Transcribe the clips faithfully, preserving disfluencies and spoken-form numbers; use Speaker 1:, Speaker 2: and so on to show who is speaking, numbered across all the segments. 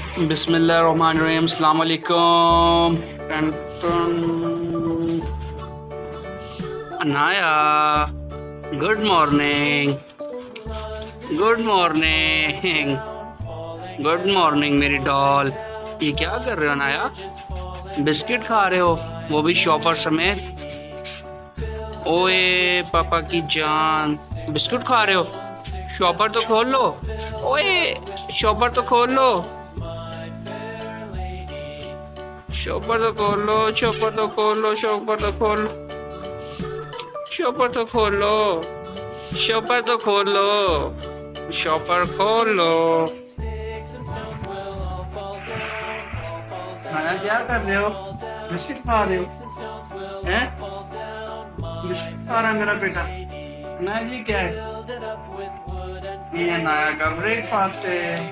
Speaker 1: बिस्मिल्लाहिर्रहमानिर्रहीम, अस्सलाम वालेकुम। Anaya, good morning, good morning, good morning मेरी डॉल। ये क्या कर रहे हो अनाया? बिस्किट खा रहे हो, वो भी शॉपर समेत? ओए पापा की जान, बिस्कुट खा रहे हो? शॉपर तो खोल लो। ओए शॉपर तो खोल लो, शॉपर तो खोल लो, शॉपर तो खोल लो, शॉपर तो खोल लो, शॉपर तो खोल लो, शॉपर तो खोल लो, शॉपर खोल लो। खाना क्या कर रहे हो? बिस्किट खा रहे हो हैं? बिस्किट खा रहा है मेरा बेटा। ना जी क्या है? ये नया का ब्रेकफास्ट है।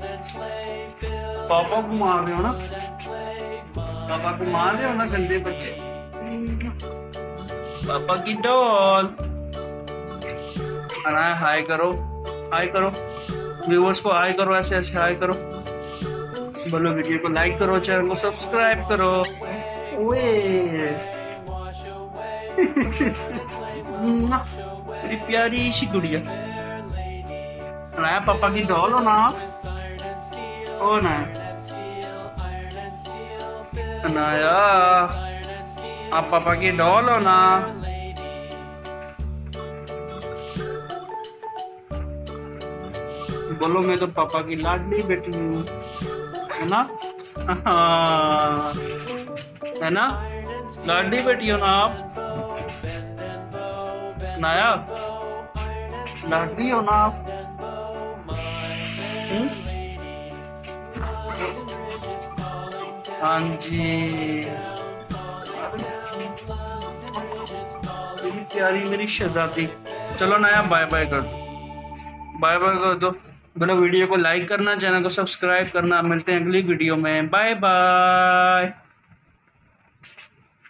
Speaker 1: पापा को मार रहे हो ना? पापा को मार रहे हो ना गंदे बच्चे। पापा की डॉल। अनाया हाय करो, हाय करो व्यूअर्स को, हाय करो, ऐसे ऐसे हाय करो। बोलो वीडियो को लाइक करो, चैनल को सब्सक्राइब करो। ओए मेरी प्यारी सी गुड़िया। अनाया पापा की डॉल हो ना? ओ ना अनाया, आप पापा की डॉल हो ना? बोलो मैं तो पापा की लाडली बेटी हूँ, है ना? है ना? लाडली बेटी हो ना आप? अनाया, लाडली हो ना आप? हुँ? हाँ जी, मेरी प्यारी, मेरी शहजादी। चलो नया बाय बाय कर दो, बाय बाय कर दो। बोलो वीडियो को लाइक करना, चैनल को सब्सक्राइब करना। मिलते हैं अगली वीडियो में। Bye bye,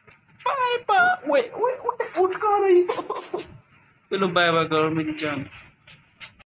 Speaker 1: bye bye. ओए ओए ओए, उठ कहाँ रही हो? चलो बाय बाय करो मेरी जान।